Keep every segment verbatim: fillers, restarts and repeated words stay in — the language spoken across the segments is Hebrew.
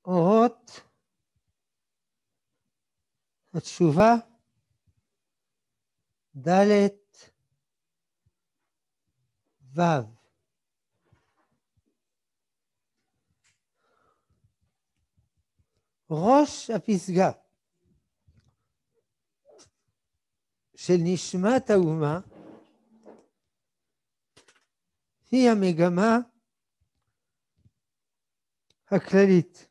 אורות התשובה ד' ו'. ראש הפסגה של נשמת האומה היא המגמה הכללית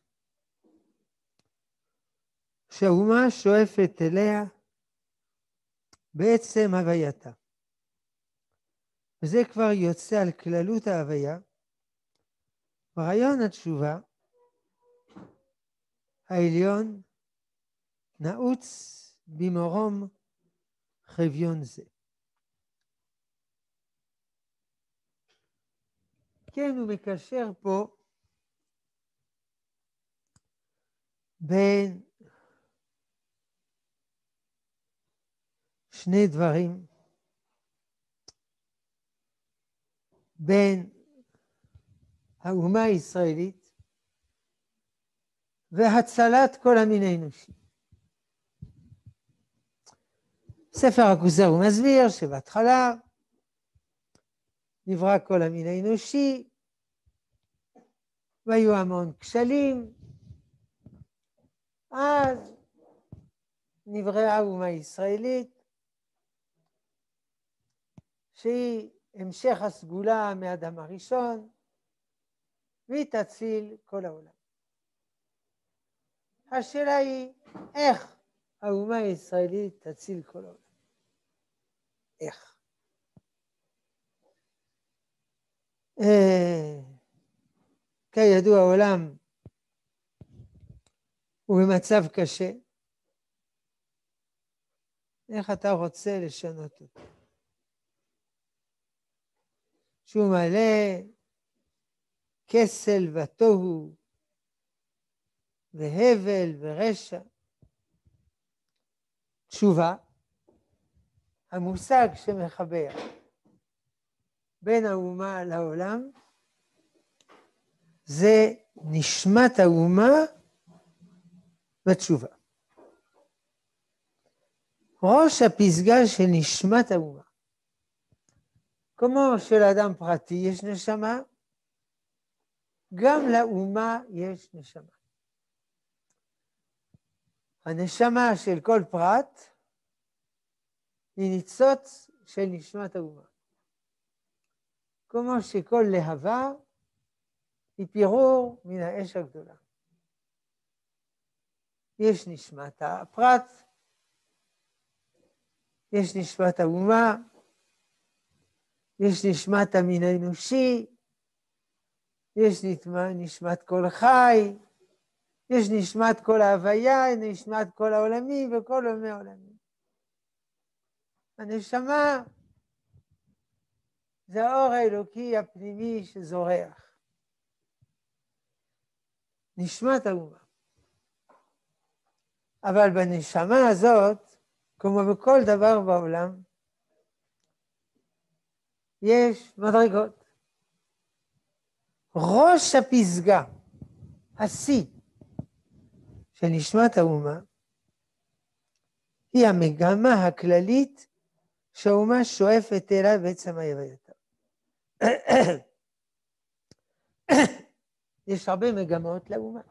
שהאומה שואפת אליה בעצם הווייתה. וזה כבר יוצא על כללות ההוויה. רעיון התשובה העליון נעוץ במרום חביון זה. כן, הוא מקשר פה בין שני דברים, בין האומה הישראלית והצלת כל המין האנושי. ספר הכוזר הוא מסביר שבהתחלה נברא כל המין האנושי והיו המון כשלים, אז נבראה האומה הישראלית שהיא המשך הסגולה מאדם הראשון והיא תציל כל העולם. השאלה היא איך האומה הישראלית תציל כל העולם. איך? אה, כידוע העולם הוא במצב קשה. איך אתה רוצה לשנות אותו? שהוא מלא כסל ותוהו והבל ורשע. תשובה, המושג שמחבר בין האומה לעולם, זה נשמת האומה בתשובה. ראש הפסגה של נשמת האומה. כמו שלאדם פרטי יש נשמה, גם לאומה יש נשמה. הנשמה של כל פרט היא ניצוץ של נשמת האומה. כמו שכל להבה היא פירור מן האש הגדולה. יש נשמת הפרט, יש נשמת האומה, יש נשמת המין האנושי, יש נשמת כל חי, יש נשמת כל ההוויה, נשמת כל העולמי וכל עולמי העולמי. הנשמה זה האור האלוקי הפנימי שזורח. נשמת האומה. אבל בנשמה הזאת, כמו בכל דבר בעולם, יש מדרגות. ראש הפסגה, השיא של נשמת האומה, היא המגמה הכללית שהאומה שואפת אליה בעצם הווייתה. יש הרבה מגמות לאומה.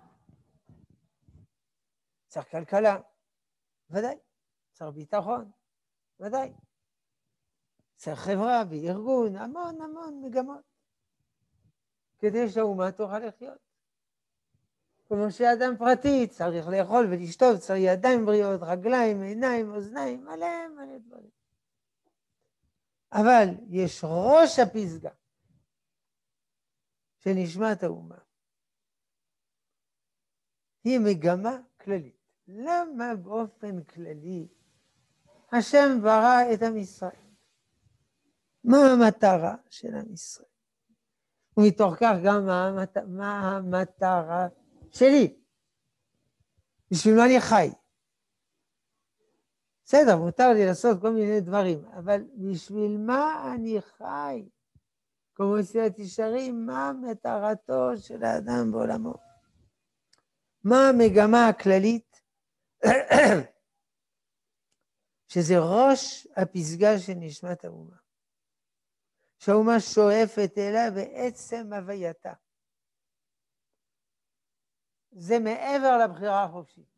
צריך כלכלה, ודאי. צריך ביטחון, ודאי. צריך חברה וארגון, המון המון מגמות. כדי שהאומה תוכל לחיות. כמו שאדם פרטי צריך לאכול ולשתות, צריך ידיים בריאות, רגליים, עיניים, אוזניים, מלא מלא דברים. אבל יש ראש הפסגה של נשמת האומה. היא מגמה כללית. למה באופן כללי השם ברא את עם ישראל? מה המטרה של עם ישראל? ומתוך כך גם מה, המת... מה המטרה שלי? בשביל מה אני חי? בסדר, מותר לי לעשות כל מיני דברים, אבל בשביל מה אני חי? כמו מסילת ישרים, מה מטרתו של האדם בעולמו? מה המגמה הכללית? שזה ראש הפסגה של נשמת האומה. שהאומה שואפת אליה בעצם הווייתה. זה מעבר לבחירה החופשית.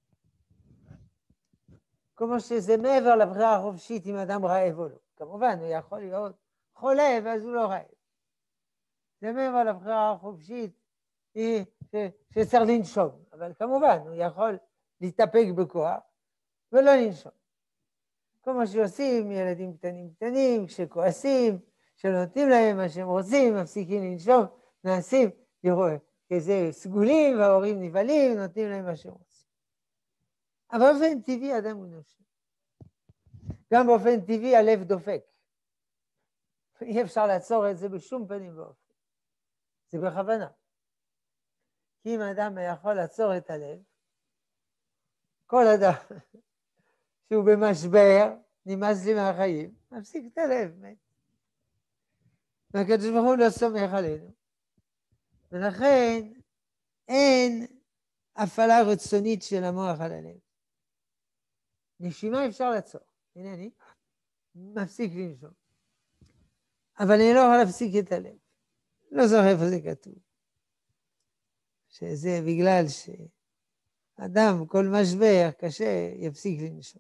כמו שזה מעבר לבחירה החופשית אם אדם רעב או לא. כמובן, הוא יכול להיות חולה ואז הוא לא רעב. זה מעבר לבחירה החופשית היא שצריך לנשום. אבל כמובן, הוא יכול להתאפק בכוח ולא לנשום. כמו שעושים ילדים קטנים קטנים, כשכועסים, שלא נותנים להם מה שהם רוצים, מפסיקים לנשום, נעשים כזה סגולים וההורים נבהלים, נותנים להם מה שהם רוצים. אבל באופן טבעי אדם הוא נושם. גם באופן טבעי הלב דופק. אי אפשר לעצור את זה בשום פנים ואופן. זה בכוונה. כי אם האדם יכול לעצור את הלב, כל אדם שהוא במשבר, נמאס לי מהחיים, מפסיק את הלב, מת. והקדוש ברוך הוא לא סומך עלינו. ולכן אין הפעלה רצונית של המוח על הלב. נשימה אפשר לעצור. הנה אני מפסיק לנשום. אבל אני לא יכול להפסיק את הלב. לא זוכר איפה זה כתוב. שזה בגלל שאדם, כל משבר קשה, יפסיק לנשום.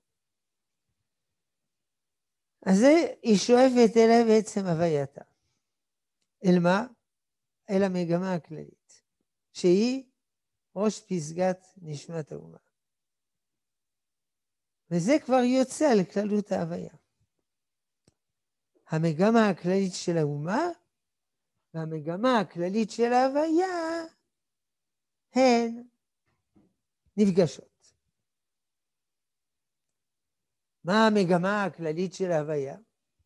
אז זה, היא שואפת אליה בעצם הווייתה. אל מה? אל המגמה הכללית, שהיא ראש פסגת נשמת האומה. וזה כבר יוצא על כללות ההוויה. המגמה הכללית של האומה והמגמה הכללית של ההוויה הן נפגשות. מה המגמה הכללית של ההוויה?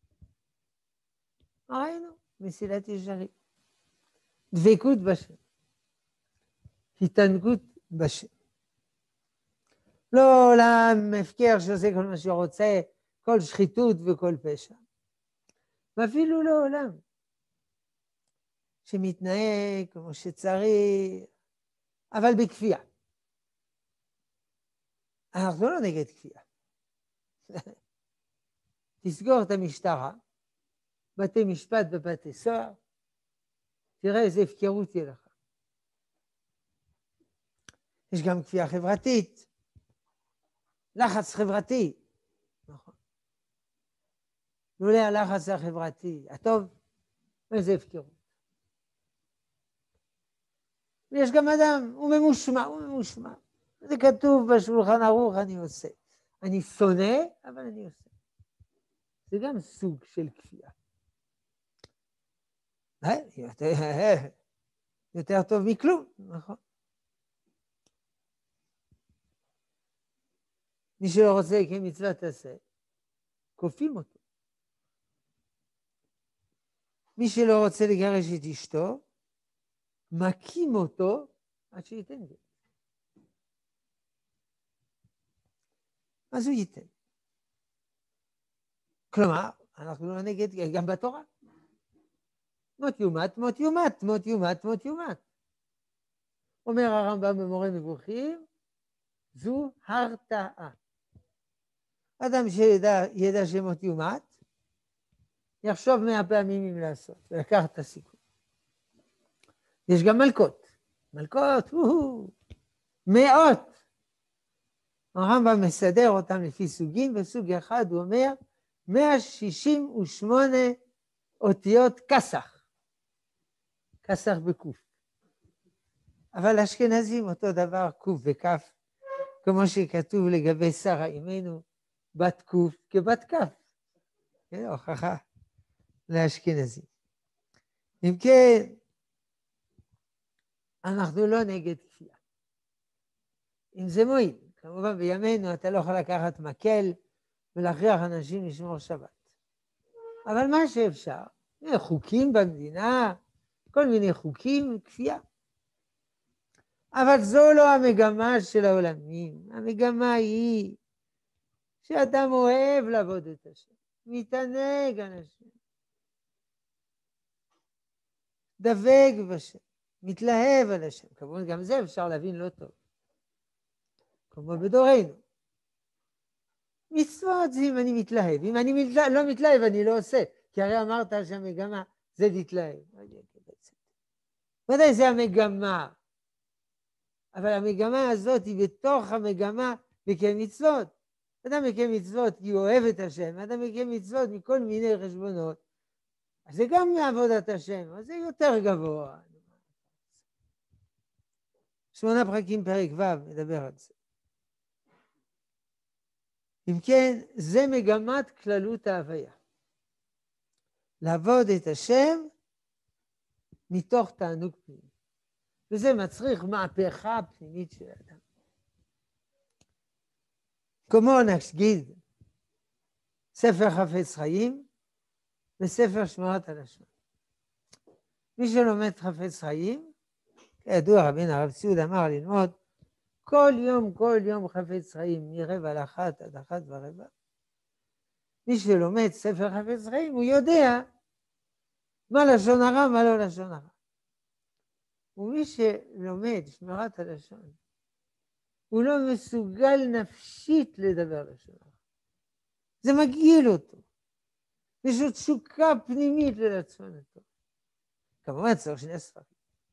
ראינו, מסילת ישרים. דבקות בשם. התענגות בשם. לא עולם הפקר שעושה כל מה שרוצה, כל שחיתות וכל פשע. ואפילו לא עולם שמתנהג כמו שצריך, אבל בכפייה. אנחנו לא נגד כפייה. תסגור את המשטרה, בתי משפט ובתי סוהר, תראה איזה הפקרות תהיה לך. יש גם כפייה חברתית, לחץ חברתי. נכון. לולא הלחץ החברתי, הטוב, איזה הפקרות. ויש גם אדם, הוא ממושמע, הוא ממושמע. זה כתוב בשולחן ערוך, אני עושה. אני שונא, אבל אני עושה. זה גם סוג של כפייה. יותר, יותר טוב מכלום, נכון? מי שלא רוצה כמצוות תעשה, כופים אותו. מי שלא רוצה לגרש את אשתו, מקים אותו עד שייתן גט. אז הוא ייתן. כלומר, אנחנו לא נגד, גם בתורה. מות יומת, מות יומת, מות יומת, מות יומת. אומר הרמב"ם במורה נבוכים, זו הרתעה. אדם שידע ידע שמות יומת, יחשוב מאה פעמים אם לעשות, ולקח את הסיכון. יש גם מלכות. מלכות, הו, מאות. הרמב"ם מסדר אותם לפי סוגים, וסוג אחד הוא אומר, מאה שישים ושמונה אותיות כסח. כסח בקוף. אבל אשכנזים אותו דבר, קוף וכף, כמו שכתוב לגבי שרה אימנו, בת קוף כבת כף. כן, הוכחה לאשכנזים. אם כן, אנחנו לא נגד כפייה. אם זה מועיל, כמובן בימינו אתה לא יכול לקחת מקל ולהכריח אנשים לשמור שבת. אבל מה שאפשר, חוקים במדינה, כל מיני חוקים, כפייה. אבל זו לא המגמה של העולמים. המגמה היא שאדם אוהב לעבוד את השם, מתענג על השם, דבק בשם, מתלהב על השם. כמובן גם זה אפשר להבין לא טוב. כמו בדורנו. מצוות זה אם אני מתלהב. אם אני מתלה, לא מתלהב, אני לא עושה. כי הרי אמרת שהמגמה זה להתלהב. ודאי זה המגמה. אבל המגמה הזאת היא בתוך המגמה מקיים מצוות. אדם מקיים מצוות כי הוא אוהב את השם. אדם מקיים מצוות מכל מיני חשבונות. אז זה גם מעבודת השם. אז זה יותר גבוה. שמונה פרקים פרק ו' מדבר על זה. אם כן, זה מגמת כללות ההוויה. לעבוד את השם מתוך תענוג פנימי. וזה מצריך מהפכה פנימית של האדם. כמו נגיד, ספר חפץ חיים וספר שמירת הלשון. מי שלומד חפץ חיים, כידוע רבינו הרב ציוד אמר ללמוד, כל יום, כל יום חפץ חיים, מרבע לאחת עד אחת ורבע. מי שלומד ספר חפץ חיים, הוא יודע מה לשון הרע, מה לא לשון הרע. ומי שלומד שמירת הלשון, הוא לא מסוגל נפשית לדבר לשון הרע. זה מגעיל אותו. יש לו תשוקה פנימית לרצון הטוב. כמובן צריך שני ספרים.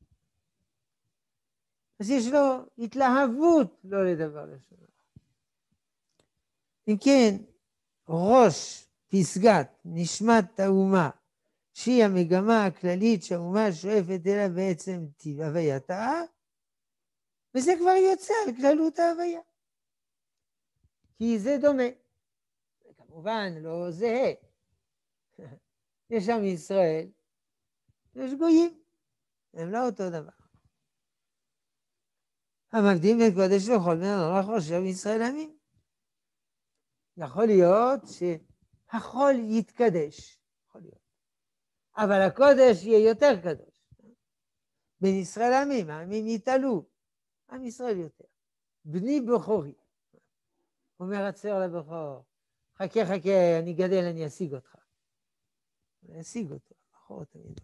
אז יש לו התלהבות לא לדבר לשון הרע. אם כן, ראש פסגת נשמת האומה, שהיא המגמה הכללית שהאומה שואפת אליה בעצם טיב הווייתה, וזה כבר יוצא על כללות ההוויה. כי זה דומה. כמובן לא זהה. יש עם ישראל, יש גויים, הם לא אותו דבר. המקדים בין קודש וכל בן אדם חושב ישראל עמים. יכול להיות שהחול יתקדש, יכול להיות. אבל הקודש יהיה יותר קדוש. בין ישראל עמים, העמים יתעלו, עם ישראל יותר. בני בכורי, אומר הצער לבכור, חכה חכה, אני גדל, אני אשיג אותך. אני אשיג אותו, בכור תמיד.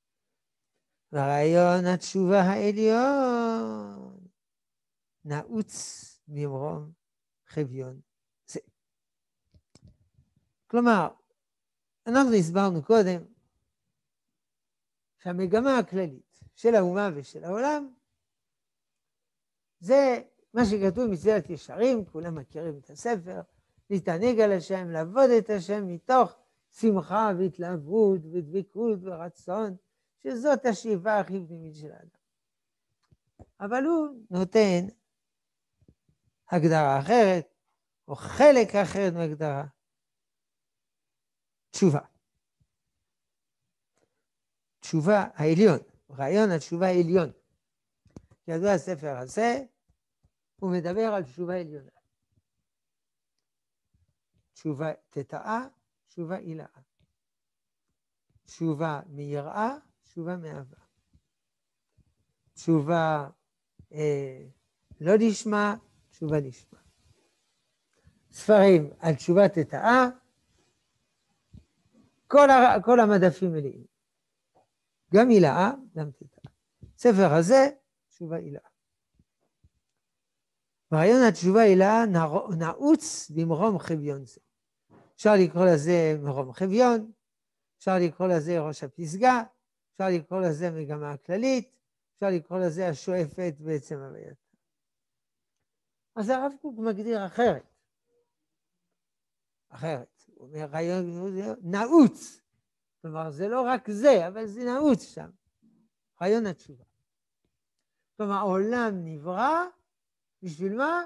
ורעיון התשובה העליון נעוץ ממרום חביון זה. כלומר, אנחנו הסברנו קודם שהמגמה הכללית של האומה ושל העולם זה מה שכתוב מסילת ישרים, כולם מכירים את הספר, להתענג על השם, לעבוד את השם מתוך שמחה והתלהבות ודבקות ורצון, שזאת השאיפה הכי פנימית של האדם. אבל הוא נותן הגדרה אחרת, או חלק אחרת מהגדרה, תשובה. תשובה העליון, רעיון התשובה העליון. כידוע הספר הזה, הוא מדבר על תשובה עליונה. תשובה תתאה, תשובה עילאה. תשובה מיראה, תשובה מאהבה. תשובה אה, לא לשמה, תשובה לשמה. ספרים על תשובה תתאה, כל, הר... כל המדפים מלאים. גם עילאה, גם תתאה. ספר הזה, תשובה עילאה. רעיון התשובה עילאה נעוץ במרום חביון זה. אפשר לקרוא לזה מרום חביון, אפשר לקרוא לזה ראש הפסגה, אפשר לקרוא לזה מגמה הכללית, אפשר לקרוא לזה השואפת בעצם הווייתה. אז הרב קוק מגדיר אחרת. אחרת. הוא אומר רעיון נעוץ. כלומר, זה לא רק זה, אבל זה נעוץ שם. רעיון התשובה. כלומר, העולם נברא, בשביל מה?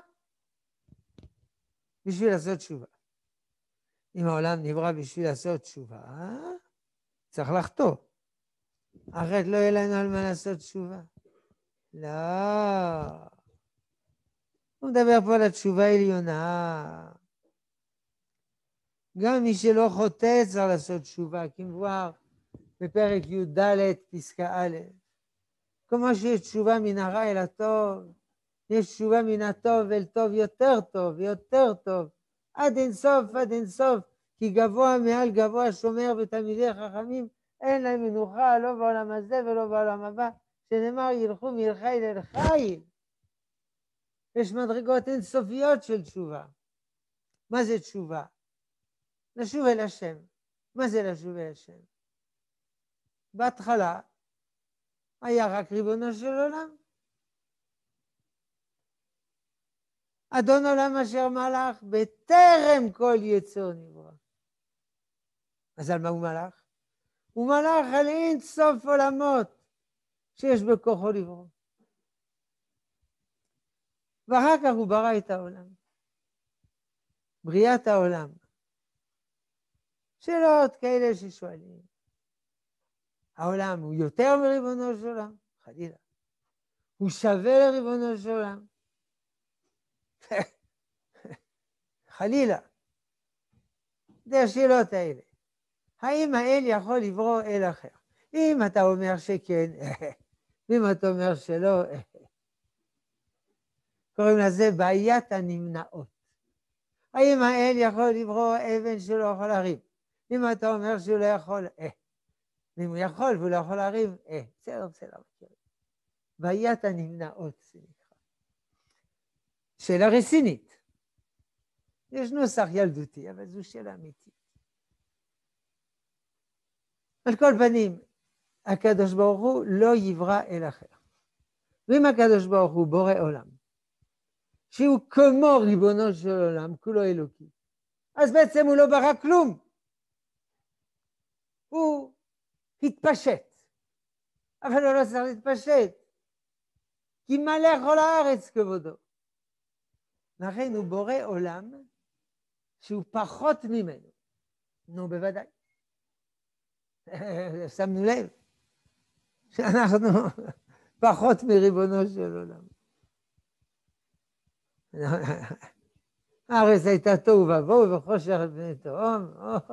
בשביל לעשות תשובה. אם העולם נברא בשביל לעשות תשובה, צריך לחטוא. אחרת לא יהיה לנו על מה לעשות תשובה. לא. הוא מדבר פה על התשובה העליונה. גם מי שלא חוטא צריך לעשות תשובה, כמבואר בפרק י"ד פסקה א'. כמו שיש תשובה מן הרע אל הטוב, יש תשובה מן הטוב אל טוב יותר טוב ויותר טוב, עד אין סוף, עד אין סוף, כי גבוה מעל גבוה שומר ותלמידי חכמים, אין להם מנוחה לא בעולם הזה ולא בעולם הבא, שנאמר ילכו מחיל אל חיל. יש מדרגות אינסופיות של תשובה. מה זה תשובה? לשוב אל השם. מה זה לשוב אל השם? בהתחלה היה רק ריבונו של עולם. אדון עולם אשר מלך בטרם כל יצור נברא. אז על מה הוא מלך? הוא מלך על אין סוף עולמות שיש בכוחו לברוא. ואחר כך הוא ברא את העולם. בריאת העולם. שאלות כאלה ששואלים. העולם הוא יותר מריבונו של עולם? חלילה. הוא שווה לריבונו של עולם? חלילה. זה השאלות האלה. האם האל יכול לברוא אל אחר? אם אתה אומר שכן, אם אתה אומר שלא, קוראים לזה בעיית הנמנעות. האם האל יכול לברוא אבן שלא יכול להרים? אם אתה אומר שהוא לא יכול, אה. אם הוא יכול והוא לא יכול להרים, אה. בסדר, בסדר. בעיית הנמנעות, זה נקרא. שאלה רצינית. יש נוסח ילדותי, אבל זו שאלה אמיתית. על כל פנים, הקדוש ברוך הוא לא יברא אל אחר. ואם הקדוש ברוך הוא בורא עולם, שהוא כמו ריבונו של עולם, כולו אלוקי, אז בעצם הוא לא ברא כלום. הוא התפשט. אבל הוא לא צריך להתפשט, כי מלא כל הארץ כבודו. לכן הוא בורא עולם שהוא פחות ממנו. נו, בוודאי. שמנו לב שאנחנו פחות מריבונו של עולם. הארץ הייתה תוהו ובוהו וחושך על פני תהום.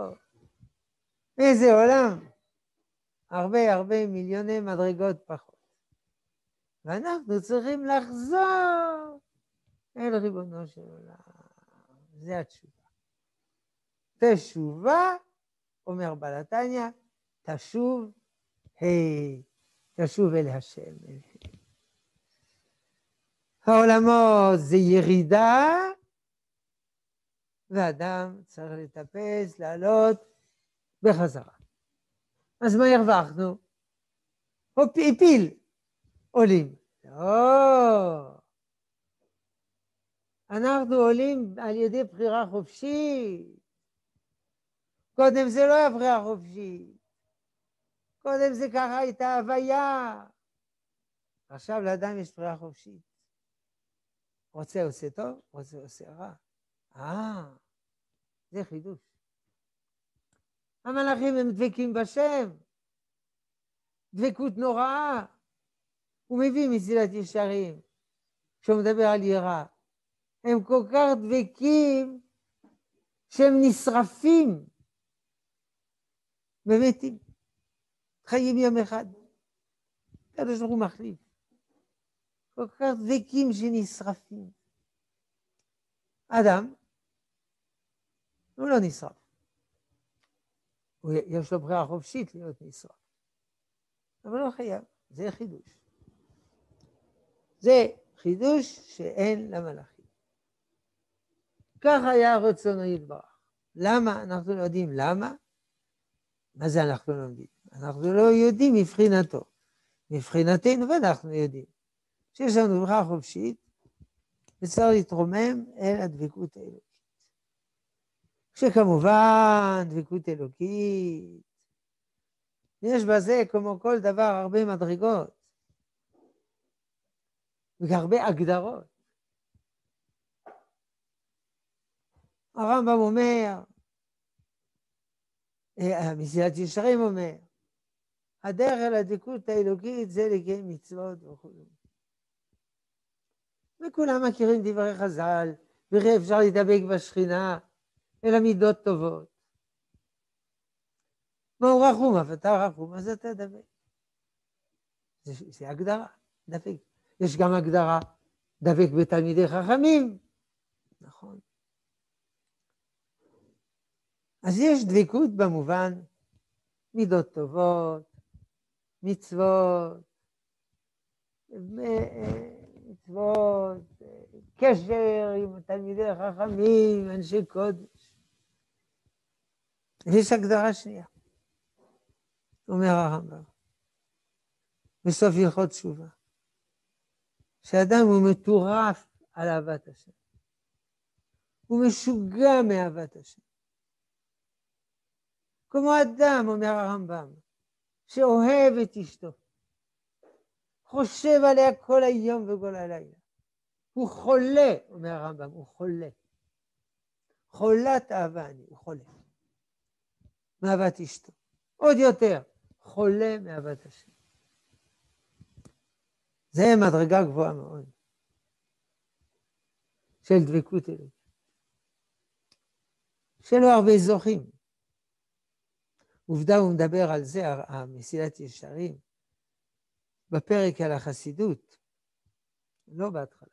איזה עולם. הרבה הרבה מיליוני מדרגות פחות. ואנחנו צריכים לחזור אל ריבונו של עולם. זה התשובה. תשובה, אומר בעל התניא, תשוב, היי, תשוב אל השם. העולמות זה ירידה, ואדם צריך לטפס, לעלות בחזרה. אז מה הרווחנו? הוא הפיל, עולים. לא. אנחנו עולים על ידי בחירה חופשית. קודם זה לא היה בחירה חופשית. קודם זה ככה הייתה הוויה. עכשיו לאדם יש בחירה חופשית. רוצה עושה טוב, רוצה עושה רע. אה, זה חידוש. המלאכים הם דבקים בשם. דבקות נוראה. הוא מביא מסילת ישרים. כשהוא מדבר על יראה. הם כל כך דבקים שהם נשרפים. ומתים. חיים יום אחד. הקדוש ברוך הוא מחליף. כל כך דבקים שנשרפים. אדם, הוא לא נשרף. יש לו בחירה חופשית להיות נשרף. אבל לא חייב. זה חידוש. זה חידוש שאין למלאכים. כך היה רצונו יתברך. למה? אנחנו לא יודעים למה. מה זה אנחנו לא יודעים? אנחנו לא יודעים מבחינתו. מבחינתנו ואנחנו יודעים. שיש לנו בחירה חופשית, וצריך להתרומם אל הדבקות האלוקית. שכמובן דבקות אלוקית, יש בזה כמו כל דבר הרבה מדרגות, והרבה הגדרות. הרמב"ם אומר, מסילת ישרים אומר, הדרך אל הדבקות האלוקית זה לקיים מצוות וכו'. וכולם מכירים דברי חז"ל, וכי אפשר להתדבק בשכינה, אלא מידות טובות. מהו רחום? אף אתה רחום, אז אתה דבק. זה, זה הגדרה, דבק. יש גם הגדרה, דבק בתלמידי חכמים. נכון. אז יש דבקות במובן מידות טובות, מצוות, מצוות, קשר עם תלמידי החכמים, אנשי קודש. ויש הגדרה שנייה, אומר הרמב"ם, בסוף הלכות תשובה, שאדם הוא מטורף על אהבת השם. הוא משוגע מאהבת השם. כמו אדם, אומר הרמב"ם, שאוהב את אשתו, חושב עליה כל היום וכל הלילה. הוא חולה, אומר הרמב"ם, הוא חולה. חולת אהבה אני, הוא חולה. מאהבת אשתו. עוד יותר, חולה מאהבת השם. זה מדרגה גבוהה מאוד של דבקות אלוקית. שלא הרבה זוכים. עובדה הוא מדבר על זה, המסילת ישרים, בפרק על החסידות, לא בהתחלה.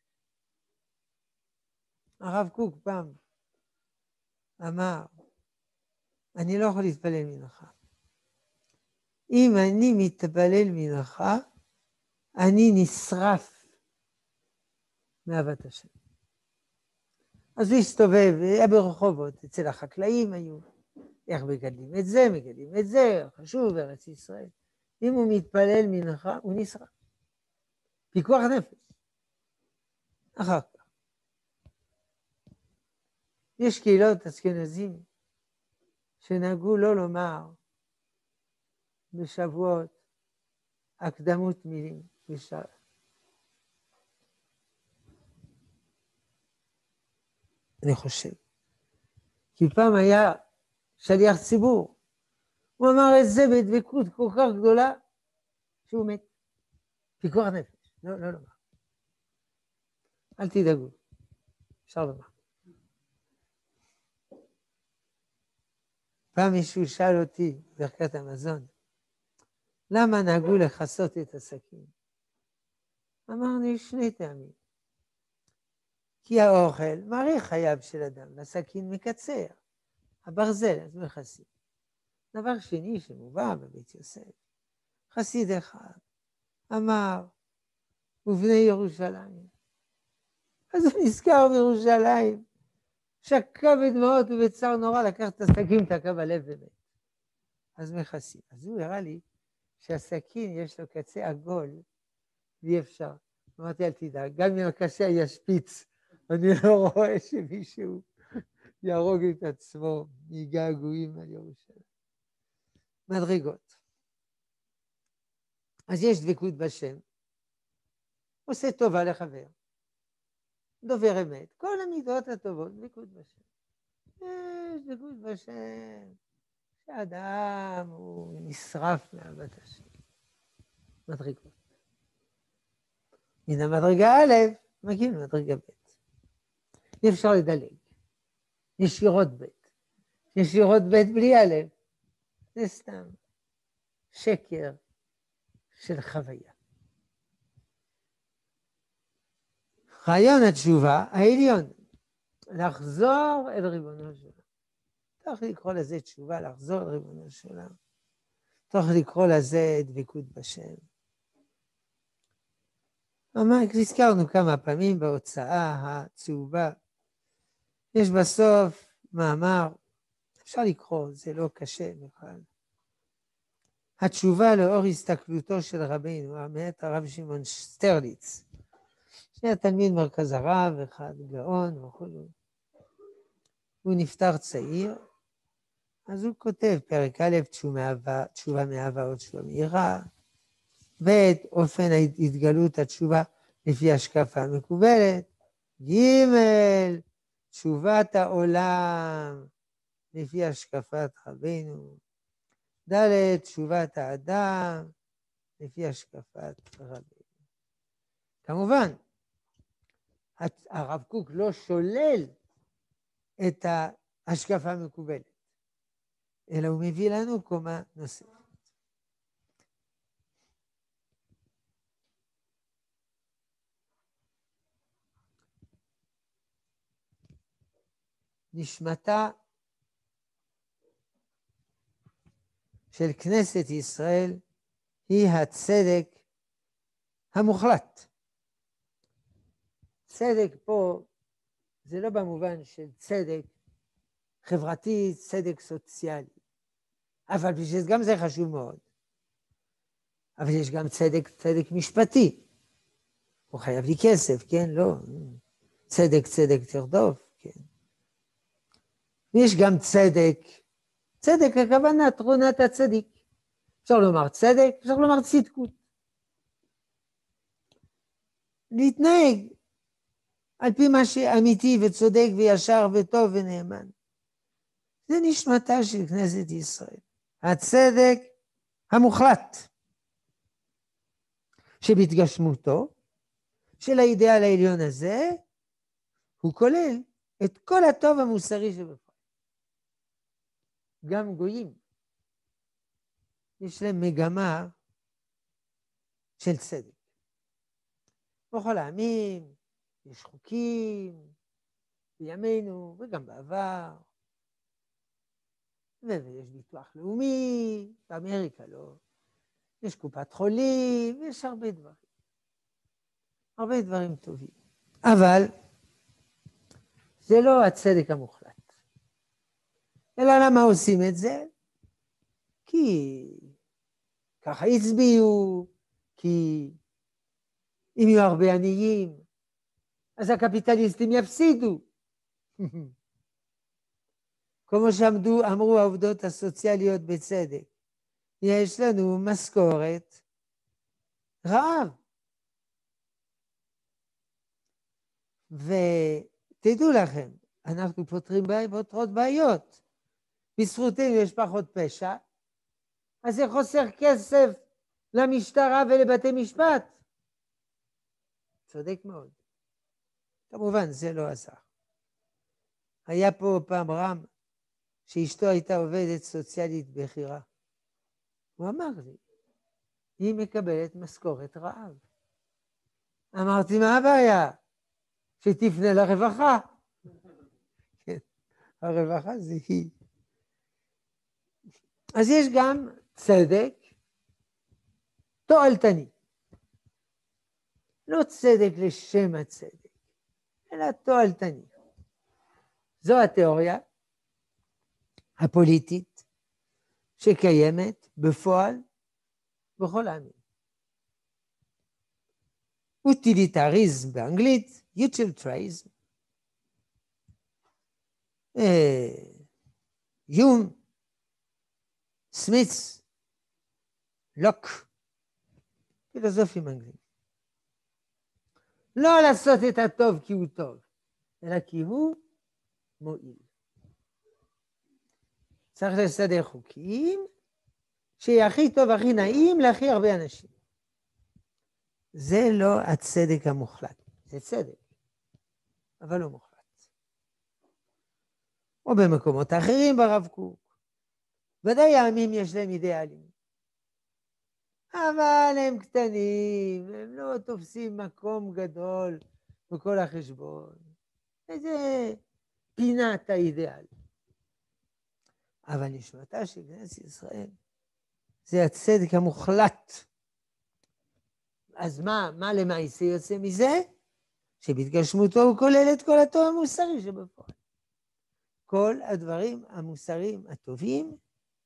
הרב קוק פעם אמר, אני לא יכול להתפלל מנחה. אם אני מתפלל מנחה, אני נשרף מאהבת השם. אז הוא הסתובב, היה ברחובות, אצל החקלאים היו, איך מגדלים את זה, מגדלים את זה, חשוב, ארץ ישראל. אם הוא מתפלל מנחה, הוא נשרף. פיקוח נפש. אחר כך. יש קהילות אשכנזים שנהגו לא לומר בשבועות הקדמות מילים בשעה. אני חושב. כי פעם היה שליח ציבור. הוא אמר את זה בדבקות כל כך גדולה שהוא מת. פיקוח נפש. לא, לא לומר. אל תדאגו. אפשר לומר. פעם מישהו שאל אותי ברכת המזון, למה נהגו לחסות את הסכין? אמרנו שני טעמים. כי האוכל מאריך חייו של אדם, והסכין מקצר. הברזל, אז מכסים. דבר שני שמובא בבית יוסף, חסיד אחד אמר, ובני ירושלים. אז הוא נזכר בירושלים, שקע בדמעות ובצער נורא, לקח את הסכין, תקע בלב ומת. אז מכסים. אז הוא הראה לי שהסכין יש לו קצה עגול, ואי אפשר. אמרתי, אל תדאג, גם אם הקשה ישפיץ, אני לא רואה שמישהו יהרוג את עצמו מגעגועים על ירושלים. מדרגות. אז יש דבקות בשם, עושה טובה לחבר, דובר אמת, כל המידות הטובות, דבקות בשם. יש דבקות בשם, שאדם הוא נשרף מאהבת השם. מדרגות. מן המדרגה א', מגיעים למדרגה ב'. אי אפשר לדלג. ישירות ב'. ישירות ב' בלי א', זה סתם שקר של חוויה. רעיון התשובה העליון, לחזור אל ריבונו של עולם. צריך לקרוא לזה תשובה, לחזור אל ריבונו של עולם. צריך לקרוא לזה דבקות בשם. הזכרנו כמה פעמים בהוצאה הצהובה. יש בסוף מאמר, אפשר לקרוא, זה לא קשה בכלל. התשובה לאור הסתכלותו של רבינו, מאת הרב שמעון שטרליץ. שני תלמיד מרכז הרב, אחד גאון וכו'. הוא נפטר צעיר, אז הוא כותב פרק א', תשובה מאהבה או תשובה מהירה, ב', אופן התגלות התשובה לפי השקפה המקובלת, ג', תשובת העולם לפי השקפת רבינו, ד', תשובת האדם לפי השקפת רבינו. כמובן, הרב קוק לא שולל את ההשקפה המקובלת, אלא הוא מביא לנו קומה נוספת. נשמתה של כנסת ישראל היא הצדק המוחלט צדק פה זה לא במובן של צדק חברתי, צדק סוציאלי. אבל גם זה חשוב מאוד. אבל יש גם צדק, צדק משפטי. הוא חייב לי כסף, כן? לא. צדק, צדק תרדוף, כן. ויש גם צדק. צדק הכוונה תכונת הצדיק. אפשר לומר צדק, אפשר לומר צדקות. להתנהג על פי מה שאמיתי וצודק וישר וטוב ונאמן. זה נשמתה של כנסת ישראל. הצדק המוחלט שבהתגשמותו של האידאל העליון הזה, הוא כולל את כל הטוב המוסרי שבפועל. גם גויים יש להם מגמה של צדק. בכל העמים יש חוקים בימינו וגם בעבר, ויש ביטוח לאומי, באמריקה לא, יש קופת חולים, יש הרבה דברים. הרבה דברים טובים. אבל זה לא הצדק המוחלט. אלא למה עושים את זה? כי ככה הצביעו, כי אם יהיו הרבה עניים, אז הקפיטליסטים יפסידו. כמו שאמרו העובדות הסוציאליות בצדק, יש לנו משכורת רעב. ותדעו לכם, אנחנו פותרים פותרות בעיות. בזכותנו יש פחות פשע, אז זה חוסר כסף למשטרה ולבתי משפט. צודק מאוד. כמובן, זה לא עזר. היה פה פעם רם, שאשתו הייתה עובדת סוציאלית בכירה. הוא אמר לי, היא מקבלת משכורת רעב. אמרתי, מה הבעיה? שתפנה לרווחה. הרווחה זה היא. אז יש גם צדק תועלתני. לא צדק לשם הצדק, אלא תועלתני. זו התיאוריה הפוליטית שקיימת בפועל בכל העמים. אוטיליטריזם באנגלית, utilitarianism, יום, סמית', לוק, פילוסופים אנגלים. לא לעשות את הטוב כי הוא טוב, אלא כי הוא מועיל. צריך לסדר חוקים שיהיה הכי טוב, הכי נעים להכי הרבה אנשים. זה לא הצדק המוחלט. זה צדק, אבל לא מוחלט. או במקומות אחרים ברב קוק. ודאי העמים יש להם אידיאלים. אבל הם קטנים, הם לא תופסים מקום גדול בכל החשבון. איזה פינת האידיאל. אבל נשמתה של כנסת ישראל, זה הצדק המוחלט. אז מה, מה למעשה יוצא מזה? שבהתגשמותו הוא כולל את כל הטוב המוסרי שבפועל. כל הדברים המוסריים הטובים,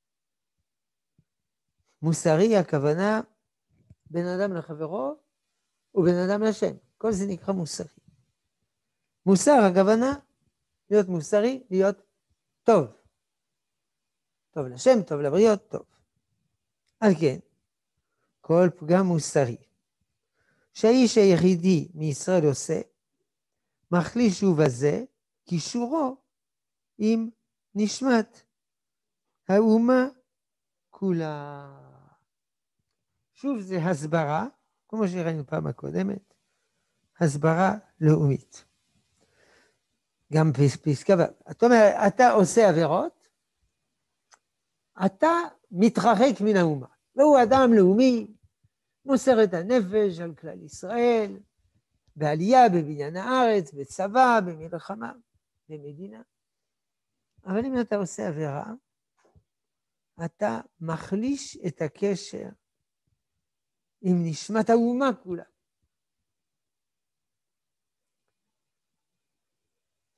מוסרי הכוונה בין אדם לחברו ובין אדם לשם. כל זה נקרא מוסרי. מוסר הכוונה להיות מוסרי, להיות טוב. טוב לשם, טוב לבריות, טוב. על כן, כל פגם מוסרי שהאיש היחידי מישראל עושה, מחליש ובזה קישורו עם נשמת האומה כולה. שוב זה הסברה, כמו שראינו פעם הקודמת, הסברה לאומית. גם פסקה, אתה אומר, אתה עושה עבירות, אתה מתרחק מן האומה. והוא אדם לאומי, מוסר את הנפש על כלל ישראל, בעלייה, בבניין הארץ, בצבא, במלחמה, במדינה. אבל אם אתה עושה עבירה, אתה מחליש את הקשר עם נשמת האומה כולה.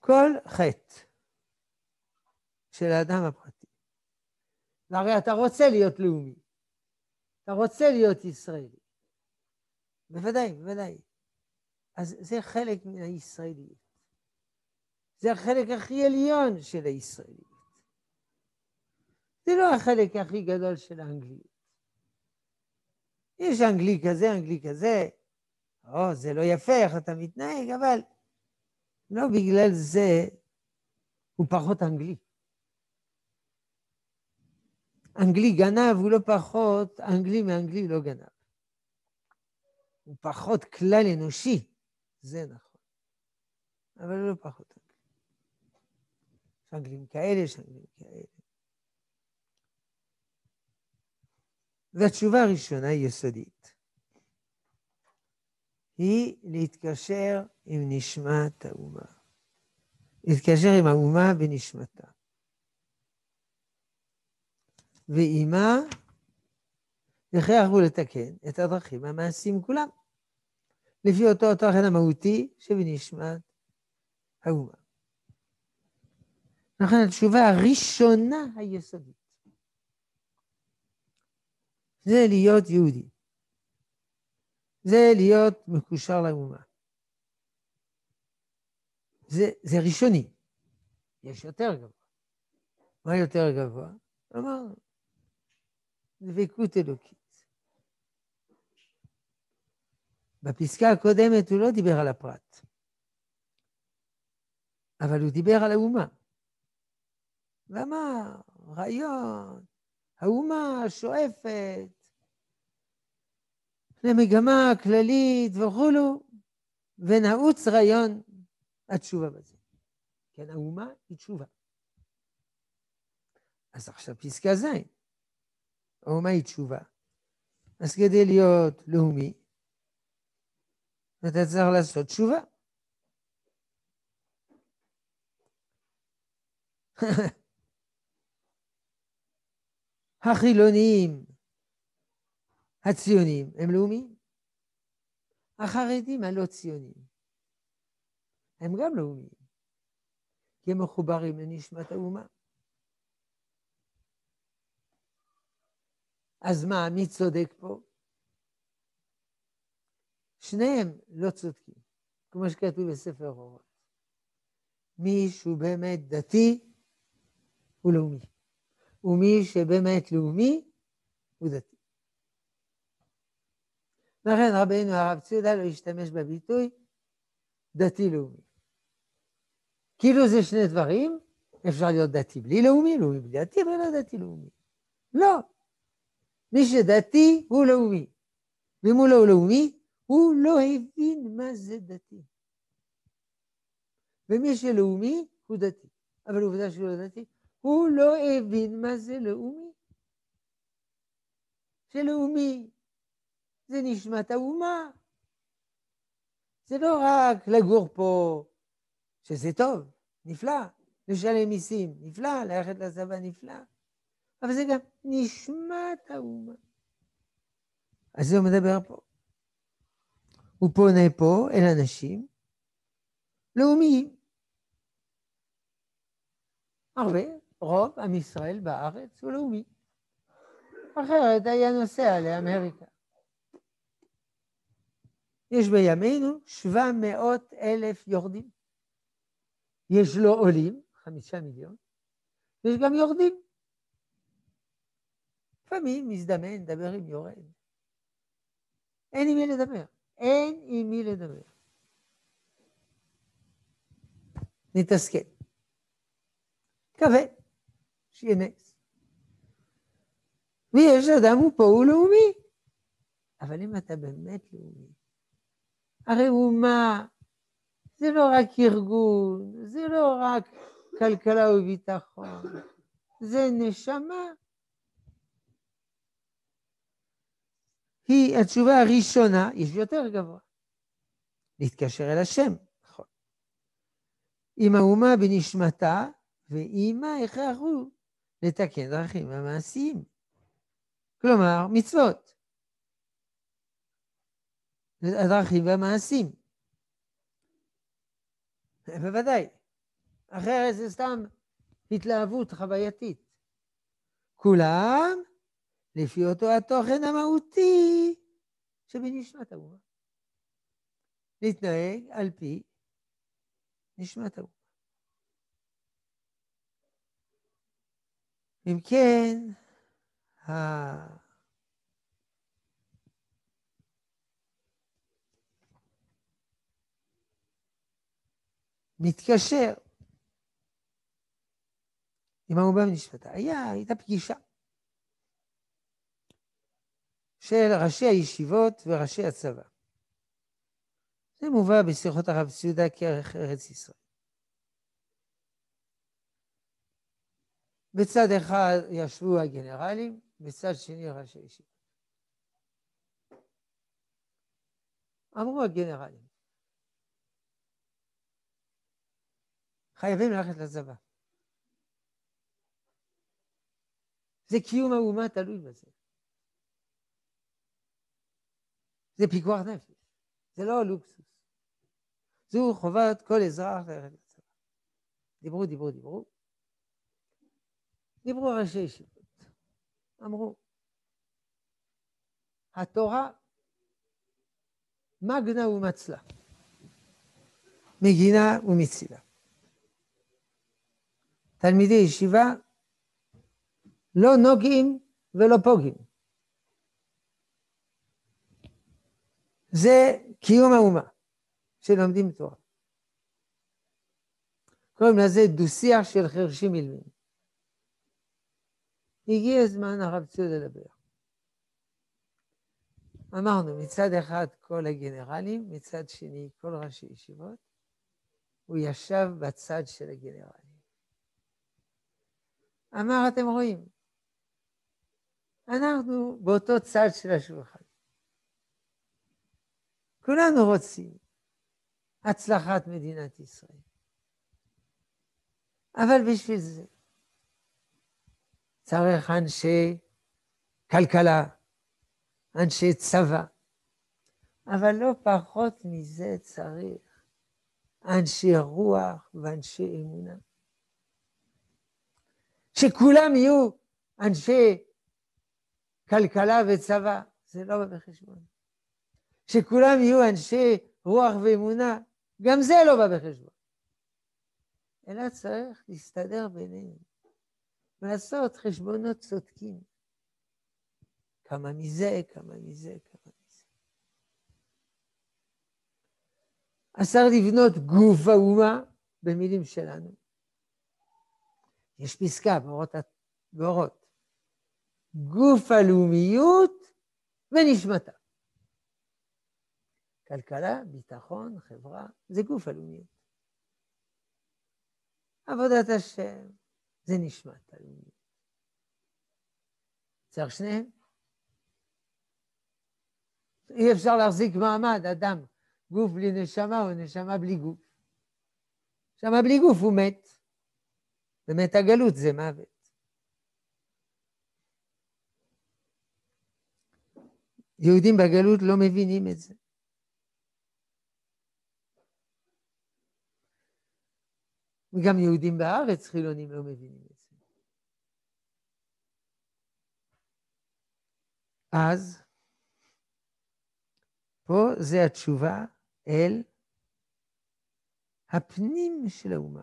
כל חטא של האדם הפרטי. והרי אתה רוצה להיות לאומי, אתה רוצה להיות ישראלי. בוודאי, בוודאי. אז זה חלק מן הישראליות. זה החלק הכי עליון של הישראליות. זה לא החלק הכי גדול של האנגליות. יש אנגלי כזה, אנגלי כזה, או, זה לא יפה איך אתה מתנהג, אבל לא בגלל זה הוא פחות אנגלי. אנגלי גנב הוא לא פחות אנגלי מאנגלי לא גנב. הוא פחות כלל אנושי, זה נכון. אבל הוא לא פחות אנגלי. יש אנגלים כאלה, יש אנגלים כאלה. והתשובה הראשונה היא יסודית. היא להתקשר עם נשמת האומה. להתקשר עם האומה בנשמתה. ועימה הכרח הוא לתקן את הדרכים המעשים כולם, לפי אותו תוכן המהותי שבנשמת האומה. לכן התשובה הראשונה היסודית זה להיות יהודי. זה להיות מקושר לאומה. זה, זה ראשוני. יש יותר גבוה. מה יותר גבוה? אמרנו, דבקות אלוקית. בפסקה הקודמת הוא לא דיבר על הפרט, אבל הוא דיבר על האומה. ואמר, רעיון, האומה שואפת למגמה כללית וכולו, ונעוץ רעיון התשובה בזה. כן, האומה היא תשובה. אז עכשיו פסקה זין. האומה היא תשובה. אז כדי להיות לאומי, אתה צריך לעשות תשובה. החילונים, הציונים, הם לאומיים. החרדים הלא ציונים, הם גם לאומיים. כי הם מחוברים לנשמת האומה. אז מה, מי צודק פה? שניהם לא צודקים, כמו שכתוב בספר אורות. מי שהוא באמת דתי הוא לאומי, ומי שבאמת לאומי הוא דתי. לכן רבינו הרב ציודה לא השתמש בביטוי דתי לאומי. כאילו זה שני דברים, אפשר להיות דתי בלי לאומי, לאומי בלי דתי, ולא דתי לאומי. לא. מי שדתי הוא לאומי. ואם הוא לא לאומי, הוא לא הבין מה זה דתי. ומי שלאומי הוא דתי. אבל עובדה שהוא לא דתי, הוא לא הבין מה זה לאומי. שלאומי זה נשמת האומה. זה לא רק לגור פה, שזה טוב, נפלא, לשלם מיסים, נפלא, ללכת לצבא, נפלא. אבל זה גם נשמת האומה. אז זה הוא מדבר פה. הוא פונה פה אל אנשים לאומיים. הרבה, רוב עם ישראל בארץ הוא לאומי. אחרת היה נוסע לאמריקה. יש בימינו שבע מאות אלף יורדים. יש לו עולים, חמישה מיליון, יש גם יורדים. לפעמים מזדמן, דבר עם יורד. אין עם מי לדבר. אין עם מי לדבר. נתסכל. קווה, שיהיה נס. ויש אדם הוא פה, הוא לאומי. אבל אם אתה באמת לאומי, הרי אומה, זה לא רק ארגון, זה לא רק כלכלה וביטחון, זה נשמה. היא התשובה הראשונה, יש יותר גבוה. להתקשר אל השם, נכון. עם האומה בנשמתה, ואימה הכרח הוא לתקן דרכים המעשיים. כלומר, מצוות. הדרכים והמעשים. בוודאי. אחרת זה סתם התלהבות חווייתית. כולם לפי אותו התוכן המהותי שבנשמת האומה. להתנהג על פי נשמת האומה. אם כן, מתקשר עם האומה בנשמתה. היה, הייתה פגישה של ראשי הישיבות וראשי הצבא. זה מובא בשיחות הרב ציודה כערך ארץ ישראל. בצד אחד ישבו הגנרלים, בצד שני ראשי הישיבות. אמרו הגנרלים, חייבים ללכת לצבא. זה קיום האומה תלוי בזה. זה פיקוח נפש, זה לא לוקסוס. זו חובת כל אזרח ללכת לצבא. דיברו, דיברו, דיברו. דיברו ראשי ישיבות. אמרו, התורה מגנה ומצלה, מגינה ומצילה. תלמידי ישיבה לא נוגעים ולא פוגעים. זה קיום האומה שלומדים תורה. קוראים לזה דו-שיח של חרשים אילמים. הגיע הזמן הרב ציודה לדבר. אמרנו, מצד אחד כל הגנרלים, מצד שני כל ראשי ישיבות, הוא ישב בצד של הגנרלים. אמר, אתם רואים, אנחנו באותו צד של השולחן. כולנו רוצים הצלחת מדינת ישראל. אבל בשביל זה צריך אנשי כלכלה, אנשי צבא, אבל לא פחות מזה צריך אנשי רוח ואנשי אמונה. שכולם יהיו אנשי כלכלה וצבא, זה לא בא בחשבון. שכולם יהיו אנשי רוח ואמונה, גם זה לא בא בחשבון. אלא צריך להסתדר ביניהם, ולעשות חשבונות צודקים. כמה מזה, כמה מזה, כמה מזה. אז צריך לבנות גוף האומה במילים שלנו. יש פסקה באורות, באורות. גוף הלאומיות ונשמתה. כלכלה, ביטחון, חברה, זה גוף הלאומיות. עבודת השם, זה נשמת הלאומיות. צריך שניהם. אי אפשר להחזיק מעמד, אדם, גוף בלי נשמה או נשמה בלי גוף. נשמה בלי גוף הוא מת. ומת הגלות זה מוות. יהודים בגלות לא מבינים את זה. וגם יהודים בארץ חילונים לא מבינים את זה. אז פה זה התשובה אל הפנים של האומה.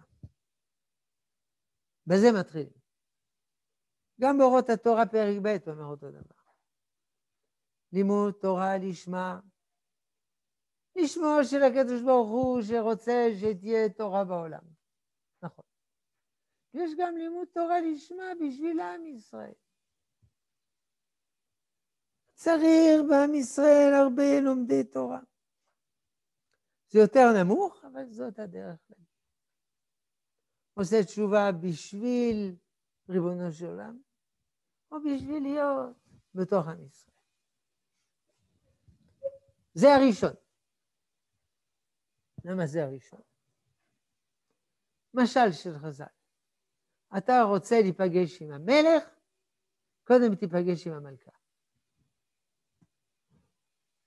בזה מתחילים. גם באורות התורה פרק ב' אומר אותו דבר. לימוד תורה לשמה, לשמו של הקדוש ברוך הוא שרוצה שתהיה תורה בעולם. נכון. יש גם לימוד תורה לשמה בשביל עם ישראל. צריך בעם ישראל הרבה לומדי תורה. זה יותר נמוך, אבל זאת הדרך. עושה תשובה בשביל ריבונו של עולם, או בשביל להיות בתוך עם ישראל. זה הראשון. למה זה הראשון? משל של חז"ל. אתה רוצה להיפגש עם המלך, קודם תיפגש עם המלכה.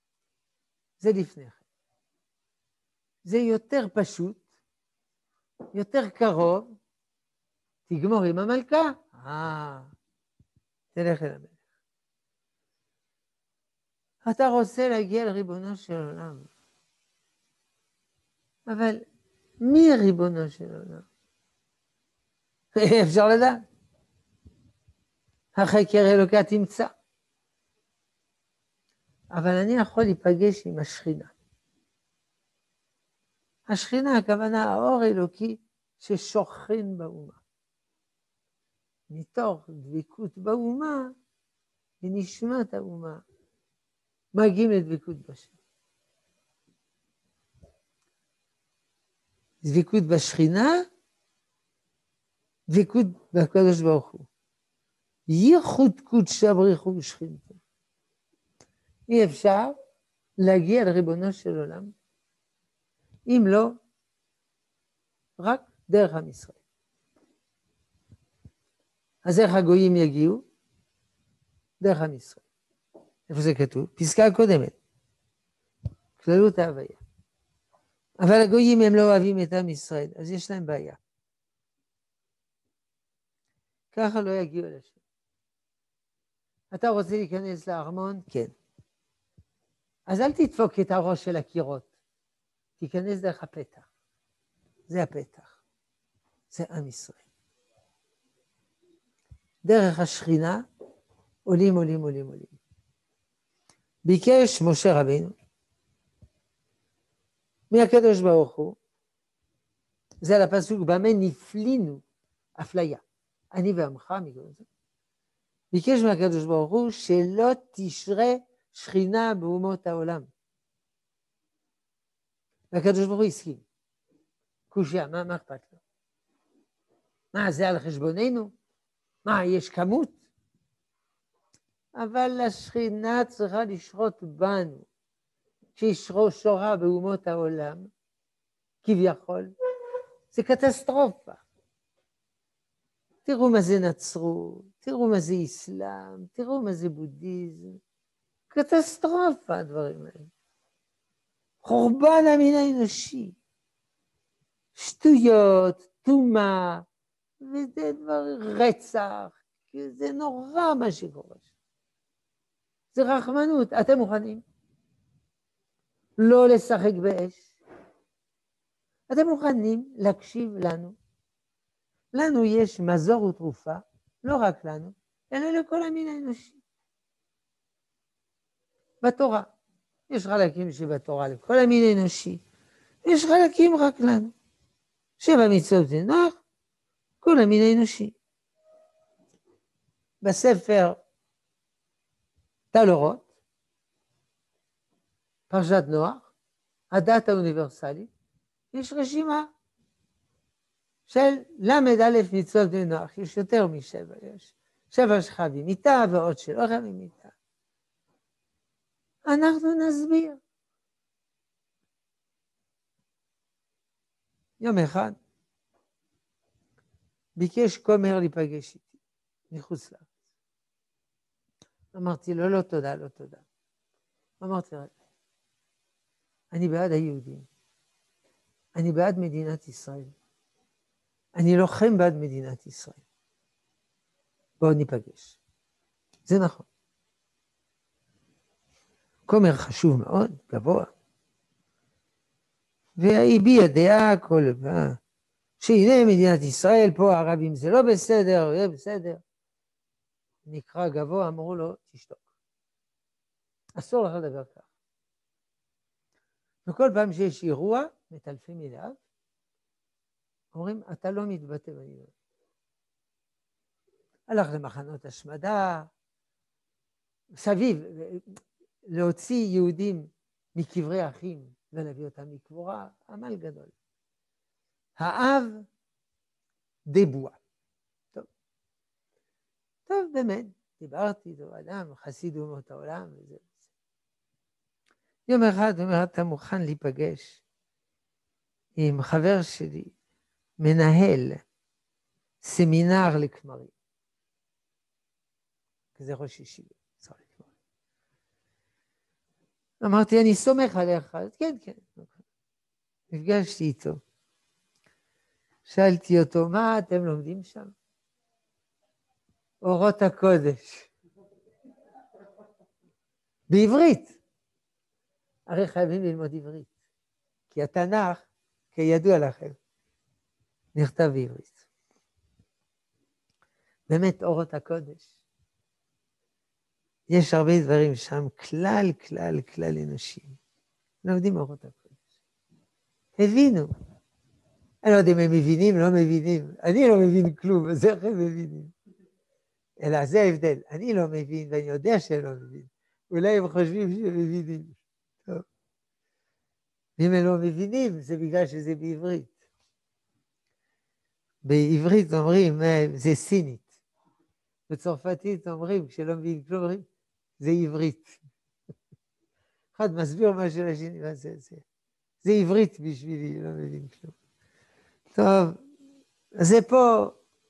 זה לפני כן. זה יותר פשוט, יותר קרוב, תגמור עם המלכה. אה, תלך אל המלך. אתה רוצה להגיע לריבונו של עולם. אבל מי ריבונו של עולם? אפשר לדעת. החקר אלוקה תמצא. אבל אני יכול להיפגש עם השכינה. השכינה, הכוונה האור אלוקי ששוכן באומה. מתוך דבקות באומה, ונשמת האומה, מגיעים לדבקות בשם. דבקות בשכינה, דבקות בקדוש ברוך הוא. ייחוד קודשא בריך הוא שכינתו. אי אפשר להגיע לריבונו של עולם, אם לא, רק דרך עם ישראל. אז איך הגויים יגיעו? דרך עם ישראל. איפה זה כתוב? פסקה הקודמת. כללות ההוויה. אבל הגויים הם לא אוהבים את עם ישראל, אז יש להם בעיה. ככה לא יגיעו לשם. אתה רוצה להיכנס לארמון? כן. אז אל תדפוק את הראש של הקירות. תיכנס דרך הפתח. זה הפתח. זה עם ישראל. דרך השכינה, עולים, עולים, עולים, עולים. ביקש משה רבינו, מהקדוש ברוך הוא, זה לפסוק, במה נפלינו אפליה. אני ועמך, ביקש מהקדוש ברוך הוא, שלא תשרה שכינה באומות העולם. והקדוש ברוך הוא הסכים. קושיה, מה, מה אכפת לו? מה, זה על חשבוננו? מה, יש כמות? אבל השכינה צריכה לשרות בנו, שהיא שורה באומות העולם, כביכול, זה קטסטרופה. תראו מה זה נצרות, תראו מה זה אסלאם, תראו מה זה בודהיזם. קטסטרופה הדברים האלה. חורבן המין האנושי. שטויות, תומה, וזה דבר רצח, זה נורא מה שקורה. זה רחמנות. אתם מוכנים? לא לשחק באש. אתם מוכנים להקשיב לנו? לנו יש מזור ותרופה, לא רק לנו, אלא לכל המין האנושי. בתורה. יש חלקים שבתורה לכל המין האנושי. יש חלקים רק לנו. שבע מצוות תנ"ך, כל המין האנושי. בספר תלורות, פרשת נוח, הדת האוניברסלית, יש רשימה של למד א' מצוות תנ"ך, יש יותר משבע, יש שבע שכבים מיטה ועוד של אוכל ומיטה. אנחנו נסביר. יום אחד ביקש כומר להיפגש איתי, מחוץ לארץ. אמרתי לו, לא תודה, לא תודה. אמרתי, אני בעד היהודים. אני בעד מדינת ישראל. אני לוחם בעד מדינת ישראל. בואו ניפגש. זה נכון. כומר חשוב מאוד, גבוה. והביע דעה כל פעם, שהנה מדינת ישראל, פה הערבים זה לא בסדר, זה בסדר. נקרא גבוה, אמרו לו, תשתוק. אסור לך לדבר כך. וכל פעם שיש אירוע, מטלפים אליו, אומרים, אתה לא מתבטא בעניין. הלך למחנות השמדה, סביב, להוציא יהודים מקברי אחים ולהביא אותם לקבורה, עמל גדול. האב דבוע. טוב, טוב באמת, דיברתי איתו אדם, חסיד אומות העולם וזה. יום אחד הוא אומר, אתה מוכן להיפגש עם חבר שלי, מנהל סמינר לכמרים. כזה ראש ישיבה. אמרתי, אני סומך עליך. כן, כן. נפגשתי איתו. שאלתי אותו, מה אתם לומדים שם? אורות הקודש. בעברית. הרי חייבים ללמוד עברית. כי התנ"ך, כידוע לכם, נכתב בעברית. באמת אורות הקודש. יש הרבה דברים שם, כלל, כלל, כלל אנושיים. לומדים אורות הקודש. הבינו. אני לא יודע אם הם מבינים, לא מבינים. אני לא מבין כלום, אז איך הם מבינים? אלא זה ההבדל. אני לא מבין, ואני יודע שהם לא מבינים. אולי הם חושבים שהם מבינים. טוב. ואם הם לא מבינים, זה בגלל שזה בעברית. בעברית אומרים, זה סינית. בצרפתית אומרים, כשלא מבינים כלום, אומרים, זה עברית. אחד מסביר משהו לשני, מה זה זה. זה עברית בשבילי, לא מבין כלום. טוב, אז זה פה,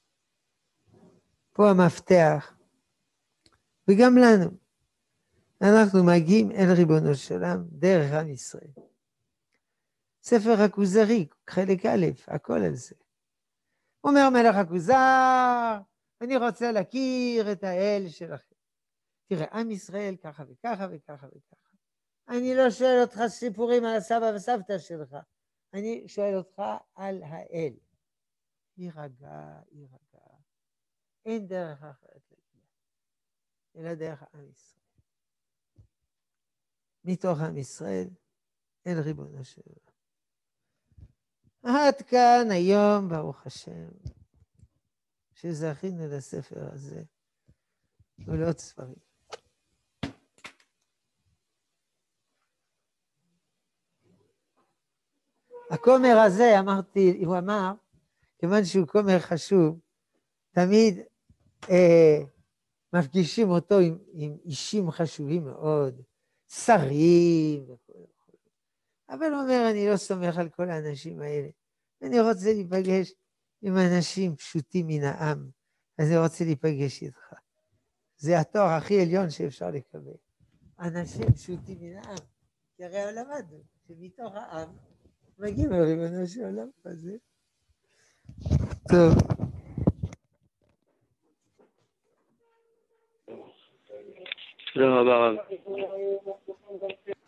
פה המפתח. וגם לנו. אנחנו מגיעים אל ריבונו של עולם דרך עם ישראל. ספר הכוזרי, חלק א', הכל על זה. אומר מלך הכוזר, אני רוצה להכיר את האל שלכם. תראה, עם ישראל ככה וככה וככה וככה. אני לא שואל אותך סיפורים על הסבא וסבתא שלך. אני שואל אותך על האל. יירגע, יירגע. אין דרך אחרת להגיע, אלא דרך עם ישראל. מתוך עם ישראל אל ריבונו של עולם. עד כאן היום, ברוך השם, שזכינו לספר הזה ולעוד ספרים. הכומר הזה, אמרתי, הוא אמר, כיוון שהוא כומר חשוב, תמיד אה, מפגישים אותו עם, עם אישים חשובים מאוד, שרים וכו'. אבל הוא אומר, אני לא סומך על כל האנשים האלה. אני רוצה להיפגש עם אנשים פשוטים מן העם. אז אני רוצה להיפגש איתך. זה התואר הכי עליון שאפשר לקבל. אנשים פשוטים מן העם. כי הרי למדנו שמתוך העם מגיעים לריבונו של עולם הזה. טוב. תודה רבה רב.